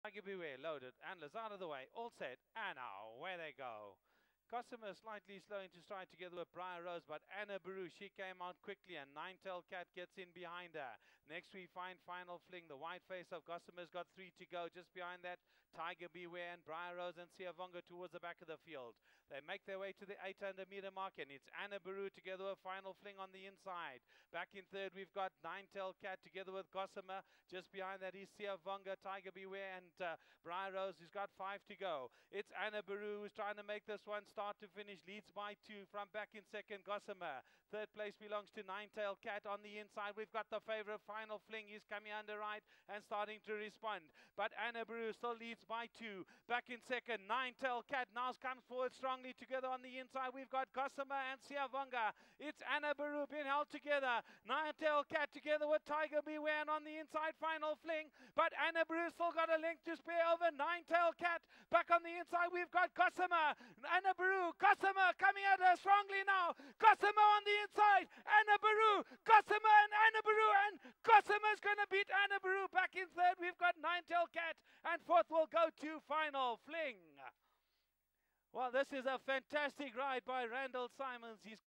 Tiger Beware loaded, antlers out of the way, all set, and now where they go. Gossamer slightly slow into stride together with Briar Rose, but Anna Baru, she came out quickly, and Nine-Tailed Cat gets in behind her. Next we find Final Fling. The white face of Gossamer's got 3 to go. Just behind that, Tiger Beware and Briar Rose and Siavonga towards the back of the field. They make their way to the 800-meter mark, and it's Anna Baru together with Final Fling on the inside. Back in third, we've got Nine-Tailed Cat together with Gossamer. Just behind that is Siavonga, Tiger Beware, and Briar Rose, who's got 5 to go. It's Anna Baru who's trying to make this one start to finish, leads by 2. From back in second, Gossamer. Third place belongs to Nine-Tailed Cat. On the inside, we've got the favorite Final Fling. He's coming under right and starting to respond. But Anna Baru still leads by 2. Back in second, Nine-Tailed Cat now comes forward strongly together. On the inside, we've got Gossamer and Siavonga. It's Anna Baru being held together. Nine-Tailed Cat together with Tiger Beware, and on the inside, Final Fling. But Anna Baru still got a length to spare over Nine-Tailed Cat. Back on the inside, we've got Gossamer. Anna Baru, Gossamer coming at her strongly now. Gossamer on the inside. Anna Baru, Gossamer and Anna Baru, and Gossamer's going to beat Anna Baru. Back in third, we've got Nine-Tailed Cat, and fourth will go to Final Fling. Well, this is a fantastic ride by Randall Simons. He's